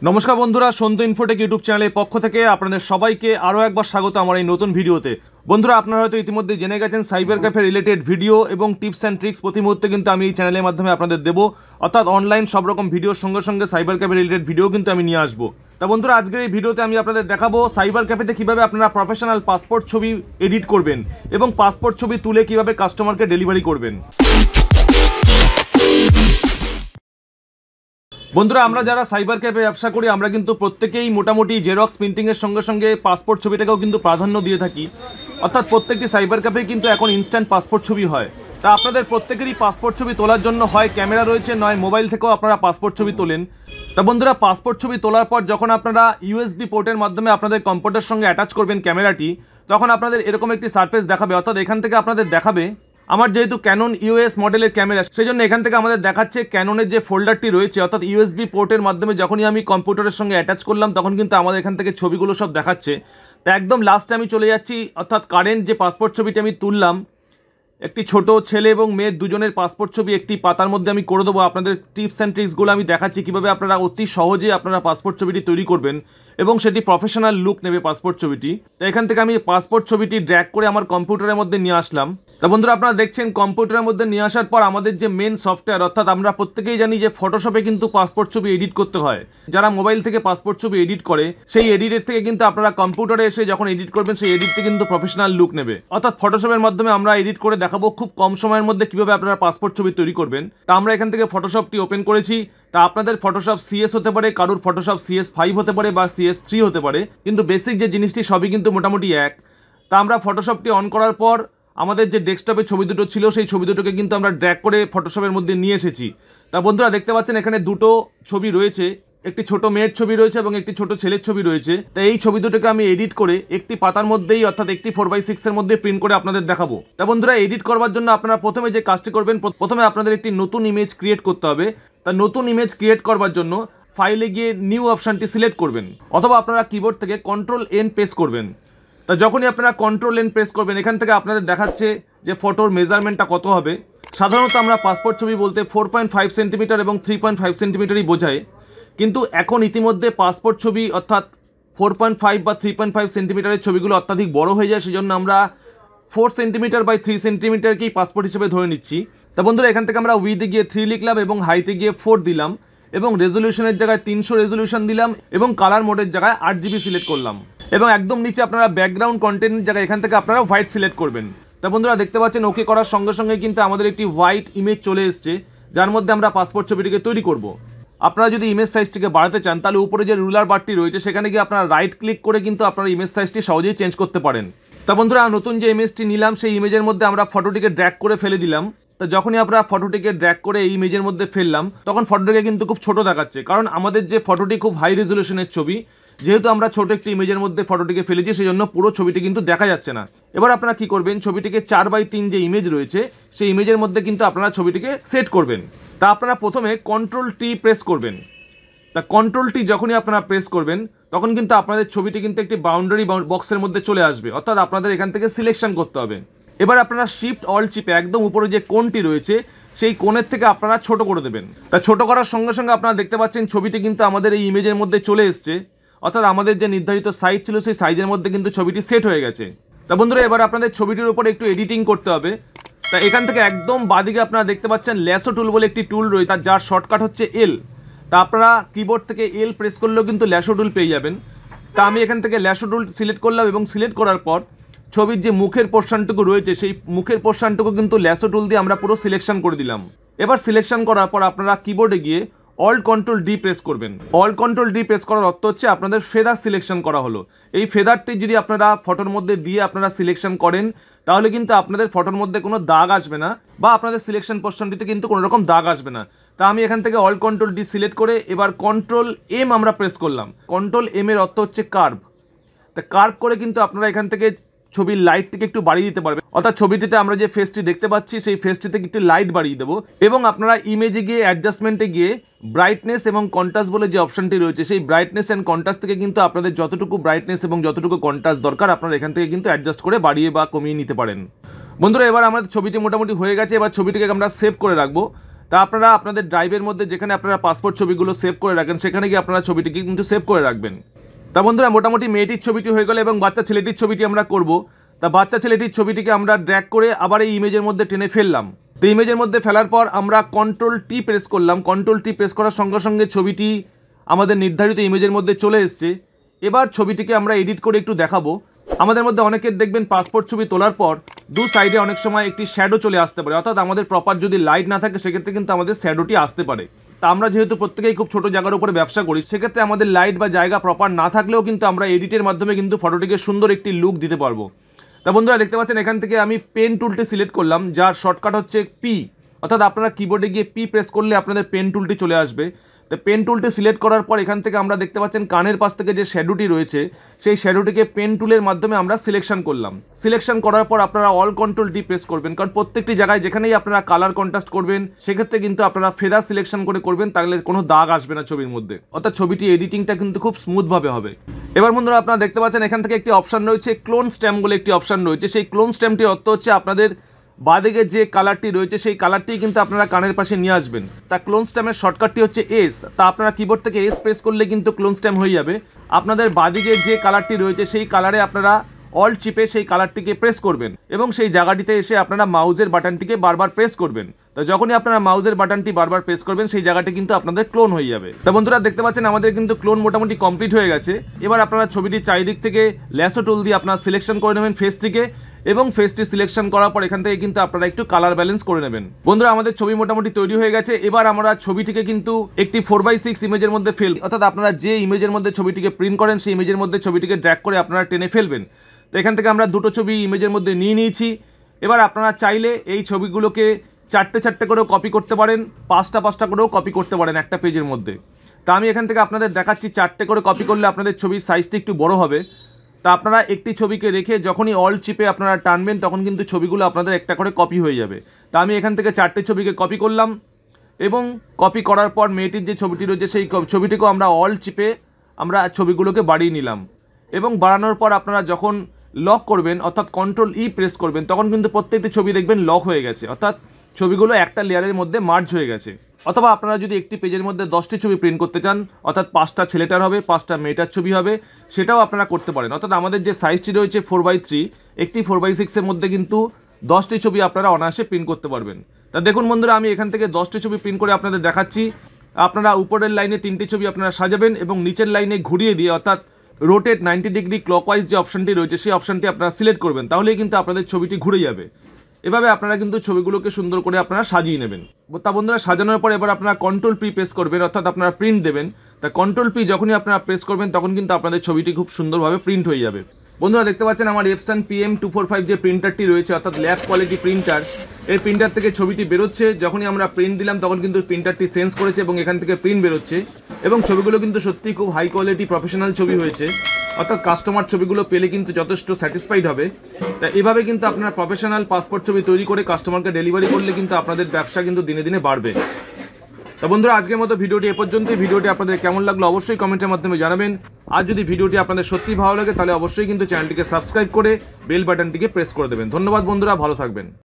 নমস্কার বন্ধুরা, Santu Infotech YouTube চ্যানেলের পক্ষ থেকে আপনাদের সবাইকে আরও একবার স্বাগত আমার এই নতুন ভিডিওতে। বন্ধুরা, আপনারা হয়তো ইতিমধ্যে জেনে গেছেন সাইবার ক্যাফে রিলেটেড ভিডিও এবং টিপস অ্যান্ড ট্রিক্স প্রতি মুহূর্তে কিন্তু আমি এই চ্যানেলের মাধ্যমে আপনাদের দেবো, অর্থাৎ অনলাইন সব রকম ভিডিওর সঙ্গে সঙ্গে সাইবার ক্যাফে রিলেটেড ভিডিও কিন্তু আমি নিয়ে আসবো। তা বন্ধুরা, আজকের এই ভিডিওতে আমি আপনাদের দেখাবো সাইবার ক্যাফেতে কীভাবে আপনারা প্রফেশনাল পাসপোর্ট ছবি এডিট করবেন এবং পাসপোর্ট ছবি তুলে কীভাবে কাস্টমারকে ডেলিভারি করবেন। বন্ধুরা, আমরা যারা সাইবার ক্যাফে ব্যবসা করি আমরা কিন্তু প্রত্যেকেই মোটামুটি জেরক্স প্রিন্টিংয়ের সঙ্গে সঙ্গে পাসপোর্ট ছবিটাকেও কিন্তু প্রাধান্য দিয়ে থাকি, অর্থাৎ প্রত্যেকটি সাইবার ক্যাফে কিন্তু এখন ইনস্ট্যান্ট পাসপোর্ট ছবি হয়। তা আপনাদের প্রত্যেকেরই পাসপোর্ট ছবি তোলার জন্য হয় ক্যামেরা রয়েছে, নয় মোবাইল থেকেও আপনারা পাসপোর্ট ছবি তোলেন। তা বন্ধুরা, পাসপোর্ট ছবি তোলার পর যখন আপনারা ইউএসবি পোর্টের মাধ্যমে আপনাদের কম্পিউটারের সঙ্গে অ্যাটাচ করবেন ক্যামেরাটি, তখন আপনাদের এরকম একটি সারফেস দেখাবে, অর্থাৎ এখান থেকে আপনাদের দেখাবে, আমার যেহেতু ক্যানন ইউএস মডেলের ক্যামেরা সেই জন্য এখান থেকে আমাদের দেখাচ্ছে ক্যাননের যে ফোল্ডারটি রয়েছে, অর্থাৎ ইউএসবি পোর্টের মাধ্যমে যখনই আমি কম্পিউটারের সঙ্গে অ্যাটাচ করলাম তখন কিন্তু আমাদের এখান থেকে ছবিগুলো সব দেখাচ্ছে। তো একদম লাস্টে আমি চলে যাচ্ছি, অর্থাৎ কারেন্ট যে পাসপোর্ট ছবিটি আমি তুললাম, একটি ছোট ছেলে এবং মেয়ের দুজনের পাসপোর্ট ছবি একটি পাতার মধ্যে আমি করে দেবো। আপনাদের টিপস অ্যান্ড ট্রিক্সগুলো আমি দেখাচ্ছি কীভাবে আপনারা অতি সহজে আপনারা পাসপোর্ট ছবিটি তৈরি করবেন এবং সেটি প্রফেশনাল লুক নেবে পাসপোর্ট ছবিটি। তো এখান থেকে আমি পাসপোর্ট ছবিটি ড্র্যাগ করে আমার কম্পিউটারের মধ্যে নিয়ে আসলাম। তা বন্ধুরা, আপনারা দেখছেন কম্পিউটারের মধ্যে নিয়ে আসার পর আমাদের যে মেন সফটওয়্যার, অর্থাৎ আমরা প্রত্যেকেই জানি যে ফটোশপে কিন্তু পাসপোর্ট ছবি এডিট করতে হয়। যারা মোবাইল থেকে পাসপোর্ট ছবি এডিট করে সেই এডিটের থেকে কিন্তু আপনারা কম্পিউটারে এসে যখন এডিট করবেন সেই এডিটটি কিন্তু প্রফেশনাল লুক নেবে, অর্থাৎ ফটোশপের মাধ্যমে আমরা এডিট করে দেখাবো খুব কম সময়ের মধ্যে কিভাবে আপনারা পাসপোর্ট ছবি তৈরি করবেন। তা আমরা এখান থেকে ফটোশপটি ওপেন করেছি। তা আপনাদের ফটোশপ সিএস হতে পারে, কারুর ফটোশপ CS5 হতে পারে বা CS3 হতে পারে, কিন্তু বেসিক যে জিনিসটি সবই কিন্তু মোটামুটি এক। তা আমরা ফটোশপটি অন করার পর আমাদের যে ডেস্কটপে ছবি দুটো ছিল সেই ছবি দুটোকে কিন্তু আমরা ড্র্যাগ করে ফটোশপের মধ্যে নিয়ে এসেছি। তা বন্ধুরা, দেখতে পাচ্ছেন এখানে দুটো ছবি রয়েছে, একটি ছোট মেয়ের ছবি রয়েছে এবং একটি ছোট ছেলের ছবি রয়েছে। তা এই ছবি দুটোকে আমি এডিট করে একটি পাতার মধ্যেই, অর্থাৎ একটি 4x6 এর মধ্যে প্রিন্ট করে আপনাদের দেখাবো। তা বন্ধুরা, এডিট করবার জন্য আপনারা প্রথমে যে কাজটি করবেন, প্রথমে আপনাদের একটি নতুন ইমেজ ক্রিয়েট করতে হবে। তা নতুন ইমেজ ক্রিয়েট করবার জন্য ফাইলে গিয়ে নিউ অপশানটি সিলেক্ট করবেন, অথবা আপনারা কিবোর্ড থেকে Ctrl+N প্রেস করবেন। তা যখনই আপনারা Ctrl+N প্রেস করবেন এখান থেকে আপনাদের দেখাচ্ছে যে ফটোর মেজারমেন্টটা কত হবে। সাধারণত আমরা পাসপোর্ট ছবি বলতে 4.5 সেন্টিমিটার এবং 3.5 সেন্টিমিটারই বোঝায়, কিন্তু এখন ইতিমধ্যে পাসপোর্ট ছবি অর্থাৎ 4.5 বা 3.5 সেন্টিমিটারের ছবিগুলো অত্যাধিক বড় হয়ে যায়, সেজন্য আমরা 4 সেন্টিমিটার বাই 3 সেন্টিমিটারকেই পাসপোর্ট হিসেবে ধরে নিচ্ছি। তা বন্ধুরা, এখান থেকে আমরা উইথে গিয়ে 3 লিখলাম এবং হাইটে গিয়ে 4 দিলাম এবং রেজলিউশনের জায়গায় 300 রেজলিউশন দিলাম এবং কালার মোডের জায়গায় 8GB সিলেক্ট করলাম এবং একদম নিচে আপনারা ব্যাকগ্রাউন্ড কন্টেন্টের জায়গায় এখান থেকে আপনারা হোয়াইট সিলেক্ট করবেন। তা বন্ধুরা, দেখতে পাচ্ছেন ওকে করার সঙ্গে সঙ্গে কিন্তু আমাদের একটি হোয়াইট ইমেজ চলে এসছে, যার মধ্যে আমরা পাসপোর্ট ছবিটিকে তৈরি করব। আপনারা যদি ইমেজ সাইজটিকে বাড়াতে চান তাহলে উপরে যে রুলার বারটি রয়েছে সেখানে গিয়ে আপনারা রাইট ক্লিক করে কিন্তু আপনারা ইমেজ সাইজটি সহজেই চেঞ্জ করতে পারেন। তা বন্ধুরা, নতুন যে ইমেজটি নিলাম সেই ইমেজের মধ্যে আমরা ফটোটিকে ড্র্যাগ করে ফেলে দিলাম। তা যখনই আপনারা ফটোটিকে ড্র্যাগ করে এই ইমেজের মধ্যে ফেললাম তখন ফটোটিকে কিন্তু খুব ছোট দেখাচ্ছে, কারণ আমাদের যে ফটোটি খুব হাই রেজলিউশনের ছবি, যেহেতু আমরা ছোট একটি ইমেজের মধ্যে ফটোটিকে ফেলেছি সেই জন্য পুরো ছবিটি কিন্তু দেখা যাচ্ছে না। এবার আপনারা কি করবেন, ছবিটিকে 4x3 যে ইমেজ রয়েছে সেই ইমেজের মধ্যে কিন্তু আপনারা ছবিটিকে সেট করবেন। তা আপনারা প্রথমে Ctrl+T প্রেস করবেন। তা Ctrl+T যখনই আপনারা প্রেস করবেন তখন কিন্তু আপনাদের ছবিটি কিন্তু একটি বাউন্ডারি বক্সের মধ্যে চলে আসবে, অর্থাৎ আপনাদের এখান থেকে সিলেকশন করতে হবে। এবার আপনারা Shift+Alt চিপে একদম উপরে যে কোণটি রয়েছে সেই কোণের থেকে আপনারা ছোট করে দেবেন। তা ছোট করার সঙ্গে সঙ্গে আপনারা দেখতে পাচ্ছেন ছবিটি কিন্তু আমাদের এই ইমেজের মধ্যে চলে এসছে, অর্থাৎ আমাদের যে নির্ধারিত সাইজ ছিল সেই সাইজের মধ্যে কিন্তু ছবিটি সেট হয়ে গেছে। তা বন্ধুরা, এবার আপনাদের ছবিটির উপর একটু এডিটিং করতে হবে। তা এখান থেকে একদম বাদিকে আপনারা দেখতে পাচ্ছেন ল্যাসো টুল বলে একটি টুল রয়েছে, যার শর্টকাট হচ্ছে L। তা আপনারা কিবোর্ড থেকে L প্রেস করলেও কিন্তু ল্যাসো টুল পেয়ে যাবেন। তা আমি এখান থেকে ল্যাসো টুল সিলেক্ট করলাম এবং সিলেক্ট করার পর ছবির যে মুখের পোর্শনটুকু রয়েছে সেই মুখের পোর্শনটুকু কিন্তু ল্যাসো টুল দিয়ে আমরা পুরো সিলেকশন করে দিলাম। এবার সিলেকশন করার পর আপনারা কিবোর্ডে গিয়ে Alt+Ctrl+D প্রেস করবেন। Alt+Ctrl+D প্রেস করার অর্থ হচ্ছে আপনাদের ফেদার সিলেকশন করা হলো। এই ফেদারটি যদি আপনারা ফটোর মধ্যে দিয়ে আপনারা সিলেকশন করেন তাহলে কিন্তু আপনাদের ফটোর মধ্যে কোনো দাগ আসবে না, বা আপনাদের সিলেকশন পোর্শনটিতে কিন্তু কোনো রকম দাগ আসবে না। তা আমি এখান থেকে Alt+Ctrl+D সিলেক্ট করে এবার Ctrl+M আমরা প্রেস করলাম। Ctrl+M এর অর্থ হচ্ছে কার্ভ। তা কার্ভ করে কিন্তু আপনারা এখান থেকে ছবির লাইটটিকে একটু বাড়িয়ে দিতে পারবেন, অর্থাৎ ছবিটিতে আমরা যে ফেসটি দেখতে পাচ্ছি সেই ফেসটিতে একটু লাইট বাড়িয়ে দেবো এবং আপনারা ইমেজে গিয়ে অ্যাডজাস্টমেন্টে গিয়ে ব্রাইটনেস এবং কন্ট্রাস্ট বলে যে অপশনটি রয়েছে সেই ব্রাইটনেস অ্যান্ড কন্ট্রাস্ট থেকে কিন্তু আপনাদের যতটুকু ব্রাইটনেস এবং যতটুকু কন্ট্রাস্ট দরকার আপনারা এখান থেকে কিন্তু অ্যাডজাস্ট করে বাড়িয়ে বা কমিয়ে নিতে পারেন। বন্ধুরা, এবার আমাদের ছবিটি মোটামুটি হয়ে গেছে। এবার ছবিটিকে আমরা সেভ করে রাখবো। তা আপনারা আপনাদের ড্রাইভের মধ্যে যেখানে আপনারা পাসপোর্ট ছবিগুলো সেভ করে রাখেন সেখানে গিয়ে আপনারা ছবিটিকে কিন্তু সেভ করে রাখবেন। তা বন্ধুরা মোটামুটি মেয়েটির ছবিটি হয়ে গেল এবং বাচ্চা ছেলেটির ছবিটি আমরা করব। তা বাচ্চা ছেলেটির ছবিটিকে আমরা ড্র্যাগ করে আবার এই ইমেজের মধ্যে টেনে ফেললাম। তো ইমেজের মধ্যে ফেলার পর আমরা Ctrl+T প্রেস করলাম। Ctrl+T প্রেস করার সঙ্গে সঙ্গে ছবিটি আমাদের নির্ধারিত ইমেজের মধ্যে চলে এসছে। এবার ছবিটিকে আমরা এডিট করে একটু দেখাবো। আমাদের মধ্যে অনেকের দেখবেন পাসপোর্ট ছবি তোলার পর দু সাইডে অনেক সময় একটি শ্যাডো চলে আসতে পারে, অর্থাৎ আমাদের প্রপার যদি লাইট না থাকে সেক্ষেত্রে কিন্তু আমাদের শ্যাডোটি আসতে পারে। তা আমরা যেহেতু প্রত্যেকেই খুব ছোট জায়গার উপরে ব্যবসা করি, সেক্ষেত্রে আমাদের লাইট বা জায়গা প্রপার না থাকলেও কিন্তু আমরা এডিটের মাধ্যমে কিন্তু ফটোটিকে সুন্দর একটি লুক দিতে পারবো। তা বন্ধুরা দেখতে পাচ্ছেন এখান থেকে আমি পেন টুলটি সিলেক্ট করলাম, যার শর্টকাট হচ্ছে পি, অর্থাৎ আপনারা কিবোর্ডে গিয়ে পি প্রেস করলে আপনাদের পেন টুলটি চলে আসবে। তো পেন টুলটি সিলেক্ট করার পর এখান থেকে আমরা দেখতে পাচ্ছেন কানের পাশ থেকে যে শ্যাডোটি রয়েছে সেই শ্যাডোটিকে পেন টুলের মাধ্যমে আমরা সিলেকশন করলাম। সিলেকশন করার পর আপনারা অল Ctrl+D প্রেস করবেন, কারণ প্রত্যেকটি জায়গায় যেখানেই আপনারা কালার কন্ট্রাস্ট করবেন সেক্ষেত্রে কিন্তু আপনারা ফেদার সিলেকশন করে করবেন, তাহলে কোনো দাগ আসবে না ছবির মধ্যে, অর্থাৎ ছবিটি এডিটিংটা কিন্তু খুব স্মুথভাবে হবে। এবার বন্ধুরা আপনারা দেখতে পাচ্ছেন এখান থেকে একটি অপশন রয়েছে ক্লোন স্ট্যাম্প বলে একটি অপশন রয়েছে। সেই ক্লোন স্ট্যাম্পটির অর্থ হচ্ছে আপনাদের বাঁদিকে যে কালারটি রয়েছে সেই কালারটি কিন্তু আপনারা কানের পাশে নিয়ে আসবেন। তা ক্লোন স্ট্যাম্পের শর্টকাটটি হচ্ছে এস। তা আপনারা কিবোর্ড থেকে এস প্রেস করলে কিন্তু ক্লোন স্ট্যাম্প হয়ে যাবে। আপনাদের বাঁদিকে যে কালারটি রয়েছে সেই কালারে আপনারা অল চিপে সেই কালারটিকে প্রেস করবেন এবং সেই জায়গাটিতে এসে আপনারা মাউজের বাটনটিকে বারবার প্রেস করবেন। তো যখনই আপনারা মাউজের বাটনটি বারবার প্রেস করবেন সেই জায়গাটি কিন্তু আপনাদের ক্লোন হয়ে যাবে। তো বন্ধুরা দেখতে পাচ্ছেন আমাদের কিন্তু ক্লোন মোটামুটি কমপ্লিট হয়ে গেছে। এবার আপনারা ছবিটির চারিদিক থেকে ল্যাসো টুল দিয়ে আপনারা সিলেকশন করে নেবেন ফেসটিকে, এবং ফেসটি সিলেকশন করার পর এখান থেকে কিন্তু আপনারা একটু কালার ব্যালেন্স করে নেবেন। বন্ধুরা আমাদের ছবি মোটামুটি তৈরি হয়ে গেছে। এবার আমরা ছবিটিকে কিন্তু একটি 4:6 ইমেজের মধ্যে ফেলব, অর্থাৎ আপনারা যে ইমেজের মধ্যে ছবিটিকে প্রিন্ট করেন সেই ইমেজের মধ্যে ছবিটিকে ড্র্যাগ করে আপনারা টেনে ফেলবেন। তো এখান থেকে আমরা দুটো ছবি ইমেজের মধ্যে নিয়ে নিয়েছি। এবার আপনারা চাইলে এই ছবিগুলোকে চারটে চারটে করেও কপি করতে পারেন, পাঁচটা পাঁচটা করেও কপি করতে পারেন একটা পেজের মধ্যে। তা আমি এখান থেকে আপনাদের দেখাচ্ছি চারটে করে কপি করলে আপনাদের ছবির সাইজটি একটু বড় হবে। তা আপনারা একটি ছবিকে রেখে যখনই অল চিপে আপনারা টানবেন তখন কিন্তু ছবিগুলো আপনাদের একটা করে কপি হয়ে যাবে। তা আমি এখান থেকে চারটে ছবিকে কপি করলাম এবং কপি করার পর মেয়েটির যে ছবিটি রয়েছে সেই ছবিটিকেও আমরা অল চিপে আমরা ছবিগুলোকে বাড়িয়ে নিলাম এবং বাড়ানোর পর আপনারা যখন লক করবেন অর্থাৎ Ctrl+E প্রেস করবেন তখন কিন্তু প্রত্যেকটি ছবি দেখবেন লক হয়ে গেছে, অর্থাৎ ছবিগুলো একটা লেয়ারের মধ্যে মার্জ হয়ে গেছে। অথবা আপনারা যদি একটি পেজের মধ্যে 10টি ছবি প্রিন্ট করতে চান, অর্থাৎ 5টা ছেলেটার হবে 5টা মেয়েটার ছবি হবে, সেটাও আপনারা করতে পারেন। অর্থাৎ আমাদের যে সাইজটি রয়েছে 4:3, একটি 4:6 মধ্যে কিন্তু 10টি ছবি আপনারা অনায়াসে প্রিন্ট করতে পারবেন। তা দেখুন বন্ধুরা আমি এখান থেকে 10টি ছবি প্রিন্ট করে আপনাদের দেখাচ্ছি। আপনারা উপরের লাইনে 3টি ছবি আপনারা সাজাবেন এবং নিচের লাইনে ঘুরিয়ে দিয়ে অর্থাৎ রোটেট 90 ডিগ্রি ক্লকওয়াইজ যে অপশনটি রয়েছে সেই অপশনটি আপনারা সিলেক্ট করবেন, তাহলেই কিন্তু আপনাদের ছবিটি ঘুরে যাবে। এভাবে আপনারা কিন্তু ছবিগুলোকে সুন্দর করে আপনারা সাজিয়ে নেবেন। তা বন্ধুরা সাজানোর পর এবার আপনারা Ctrl+P প্রেস করবেন, অর্থাৎ আপনারা প্রিন্ট দেবেন। তা Ctrl+P যখনই আপনারা প্রেস করবেন তখন কিন্তু আপনাদের ছবিটি খুব সুন্দরভাবে প্রিন্ট হয়ে যাবে। বন্ধুরা দেখতে পাচ্ছেন আমার Epson PM245 যে প্রিন্টারটি রয়েছে অর্থাৎ ল্যাব কোয়ালিটি প্রিন্টার, এই প্রিন্টার থেকে ছবিটি বেরোচ্ছে। যখনই আমরা প্রিন্ট দিলাম তখন কিন্তু প্রিন্টারটি সেন্স করেছে এবং এখান থেকে প্রিন্ট বেরোচ্ছে এবং ছবিগুলো কিন্তু সত্যিই খুব হাই কোয়ালিটি প্রফেশনাল ছবি হয়েছে, অর্থাৎ কাস্টমার ছবিগুলো পেলে কিন্তু যথেষ্ট স্যাটিসফাইড হবে। তা এভাবে কিন্তু আপনারা প্রফেশনাল পাসপোর্ট ছবি তৈরি করে কাস্টমারকে ডেলিভারি করলে কিন্তু আপনাদের ব্যবসা কিন্তু দিনে দিনে বাড়বে। তো বন্ধুরা আজকের মতো ভিডিওটি এ পর্যন্তই। ভিডিওটি আপনাদের কেমন লাগলো অবশ্যই কমেন্টের মাধ্যমে জানাবেন। আর যদি ভিডিওটি আপনাদের সত্যিই ভালো লাগে তাহলে অবশ্যই কিন্তু চ্যানেলটিকে সাবস্ক্রাইব করে বেল বাটনটিকে প্রেস করে দেবেন। ধন্যবাদ বন্ধুরা, ভালো থাকবেন।